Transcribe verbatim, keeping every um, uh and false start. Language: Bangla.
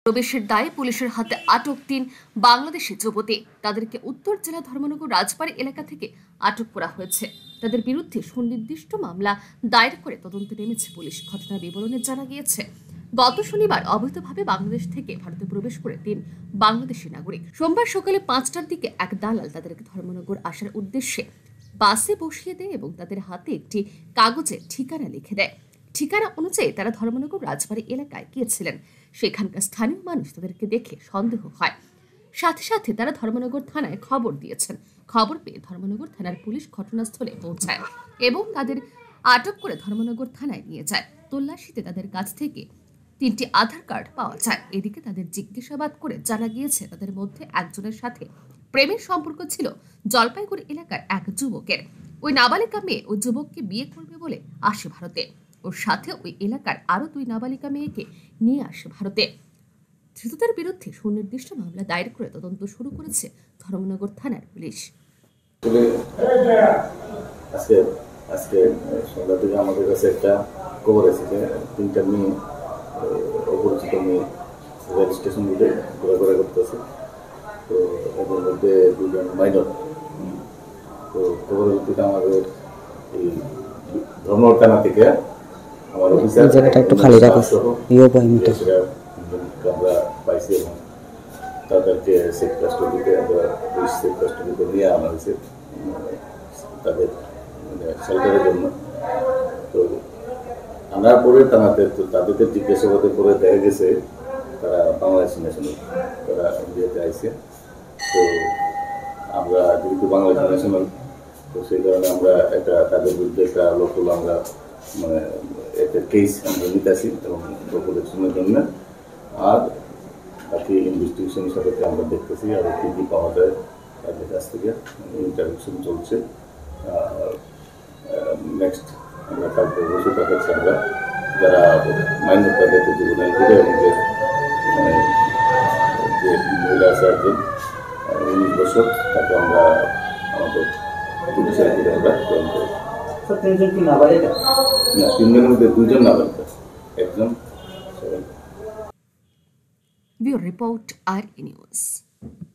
প্রবেশের দায়ে পুলিশের হাতে আটক তিন বাংলাদেশি যুবতী। তাদেরকে উত্তর জেলা ধর্মনগর রাজবাড়ী এলাকা থেকে আটক করা হয়েছে। তাদের বিরুদ্ধে সুনির্দিষ্ট মামলা দায়ের করে তদন্তে নেমেছে পুলিশ। ঘটনার বিবরণে জানা গিয়েছে, গত শনিবার অবৈধভাবে বাংলাদেশ থেকে ভারতে প্রবেশ করে তিন বাংলাদেশি নাগরিক সোমবার সকালে পাঁচটার দিকে এক দালাল তাদেরকে ধর্মনগর আসার উদ্দেশ্যে বাসে বসিয়ে দেয় এবং তাদের হাতে একটি কাগজে ঠিকানা লিখে দেয়। ঠিকানা অনুযায়ী তারা ধর্মনগর রাজবাড়ী এলাকায় গিয়েছিলেন। সেখানকার স্থানীয় মানুষ তাদেরকে দেখে সন্দেহ হয়। সাথে সাথে তারা ধর্মনগর থানায় খবর দিয়েছেন। খবর পেয়ে ধর্মনগর থানার পুলিশ ঘটনাস্থলে পৌঁছায় এবং তাদের আটক করে ধর্মনগর থানায় নিয়ে যায়। তল্লাশিতে তাদের কাছ থেকে তিনটি আধার কার্ড পাওয়া যায়। এদিকে তাদের জিজ্ঞাসাবাদ করে জানা গিয়েছে তাদের মধ্যে একজনের সাথে প্রেমের সম্পর্ক ছিল জলপাইগুড়ি এলাকার এক যুবকের। ওই নাবালিকা মেয়ে ওই যুবককে বিয়ে করবে বলে আসে ভারতে। ওর সাথে ওই এলাকার আরো দুই নাবালিকা মেয়েকে নিয়ে আসে ভারতে। ধৃতদের বিরুদ্ধে সুনির্দিষ্ট মামলা দায়ের করে তদন্ত শুরু করেছে ধর্মনগর থানার পুলিশ। আজকে আজকে সন্ধ্যা থেকে আমাদের কাছে একটা খবর এসেছে, তিনটা মেয়ে অপরিচিত মেয়ে রেল স্টেশন রুটে ঘোরাঘোরা করতেছে। তো এদের মধ্যে দুজন মাইনর। তো খবরের ভিত্তিতে আমাদের এই ধর্মনগর থানা থেকে আমার অফিসার জায়গাটা একটু খালি রাখো আমরা পাইছি এবং তাদেরকে সেফ কাস্টডিতে আমরা পুলিশ সেফ কাস্টডিতে নিয়ে আনা হয়েছে তাদের মানে শেল্টারের জন্য। তো আনার পরে তাদের তাদেরকে জিজ্ঞাসাবাদের পরে দেখা গেছে তারা বাংলাদেশি ন্যাশনাল, তারা ইন্ডিয়াতে আইসে। তো আমরা যেহেতু বাংলাদেশি ন্যাশনাল, তো সেই কারণে আমরা একটা তাদের বিরুদ্ধে একটা লোকাল আমরা মানে একটা কেস আমরা নিতেছি এবং প্রোটেকশনের জন্য। আর বাকি ইনভেস্টিগেশনের সাথে আমরা দেখতেছি আর কী কী পাওয়া যায় তাদের কাছ থেকে ইন্টারভিউশন চলছে। নেক্সট আমরা কালকে বসে দেখাচ্ছি আমরা যারা মাইনর তাদেরকে জুবেনাইল করে এবং যে মানে যে মহিলা আছে একজন উনিশ বছর তাকে আমরা আমাদের জুডিশিয়াল করে আমরা জয়েন করি। তিনজন কি নাবালিকা? না, তিনজনের মধ্যে দুজন নাবালিকা, একজন। ব্যুরো রিপোর্ট আর ই নিউজ।